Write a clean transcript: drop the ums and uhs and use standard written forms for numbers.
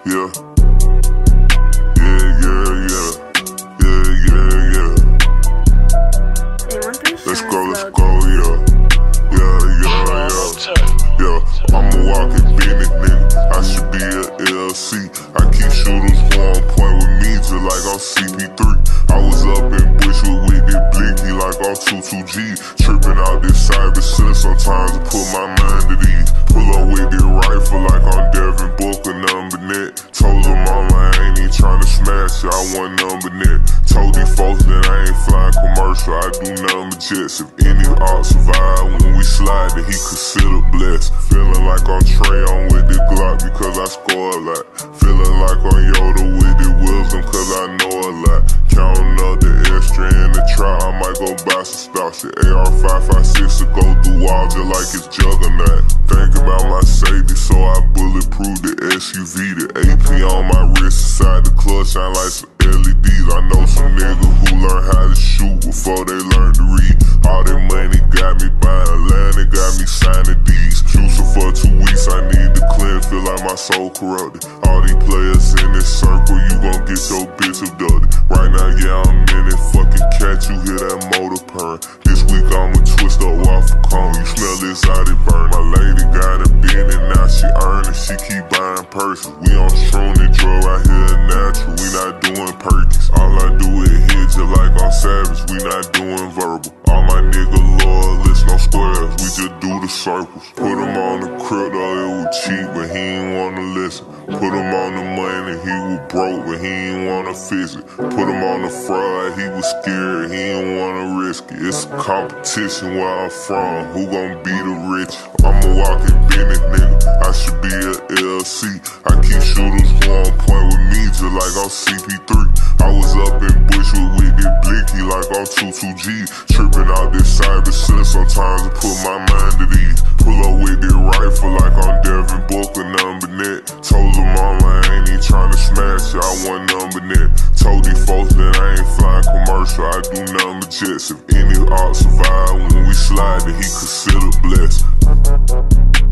yeah. Yeah, yeah, yeah. Yeah, yeah, yeah. Let's go, yeah. Yeah, yeah, yeah. Yeah, I'm a walking Bennett, nigga. I should be a LLC. I keep shooters who on point with me just like I'm CP3. I was up in Bushwood with this blicky like I'm 22G. Tripping out this cyber shit sometimes to put my mind at ease. Pull up with this rifle like I'm Devin Booker, number net. Told her mama I ain't even tryna smash it, I want number net. Told these folks that I ain't flying commercial, I do number jets. If any art survive when we slide, then he consider blessed. Feeling like I'm Trayon with the Glock because I score a lot. Feeling like I'm Yoda with the wisdom cause I know a lot. Counting up the extra in the trap, I might go buy some stock shit. AR-556 to go through walls just like it's Juggernaut. Think about my safety so I bulletproof the SUV. The AP on my wrist inside the clutch shine like some LEDs. I know some niggas who learn how to shoot before they learn to read. All that money got me buying land, it got me signing deeds. Juicing for 2 weeks, I need to cleanse, feel like my soul corrupted. All these players in this circle, you gon' get your bitch abducted. Right now, yeah, I'm in it, fucking catch, you hear that motor purr. This week I'ma twist up waffle cone, you smell this out it burn. My lady got a Bentley, now she earning, she keep buying purses. We on shroom and drug right here natural, we not doing perkies. All I do is hit just like I'm savage, we not doing verbal. All my nigga loyalists, no squares, we just do the circles. Put him on the crypto, it was cheap, but he ain't wanna listen. Put him on the money, he was broke, but he ain't wanna fix it. Put him on the fraud, he was scared, he ain't wanna risk it. It's a competition where I'm from, who gon' be the rich? I'm a walking Bennett, nigga, I should be a LLC. I keep shooters who on point with me just like I'm CP3. I was up in Bushwood with this blicky like I'm 22G. Tripping out this cyber shit sometimes to put my mind at ease. Pull up with this rifle like I'm Devin Booker, number net. Told her mama I ain't even tryna smash it, I want number net. Told these folks that I ain't flying commercial, I do number jets. If any art survive when we slide, then he consider blessed.